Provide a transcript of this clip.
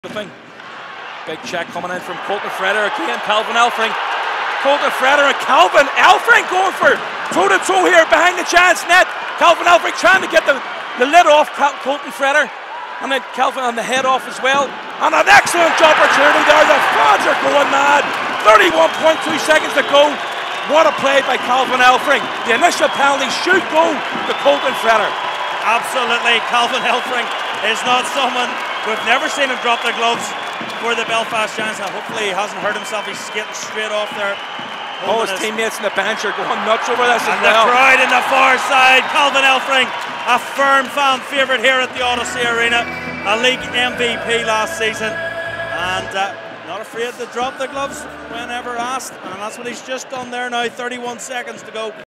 Thing. Big check coming in from Colton Freder again. Calvin Elfring. Colton Freder and Calvin Elfring going for toe-to-toe here behind the Giants net. Calvin Elfring trying to get the lid off Colton Freder. And then Calvin on the head off as well. And an excellent opportunity there. The fans are going mad. 31.2 seconds to go. What a play by Calvin Elfring. The initial penalty should go to Colton Freder. Absolutely. Calvin Elfring is not someone we've never seen him drop the gloves for the Belfast Giants, and hopefully he hasn't hurt himself. He's skating straight off there. All his teammates in the bench are going nuts over this as well. And the crowd in the far side. Calvin Elfring, a firm fan favourite here at the Odyssey Arena, a league MVP last season, and not afraid to drop the gloves whenever asked, and that's what he's just done there now. 31 seconds to go.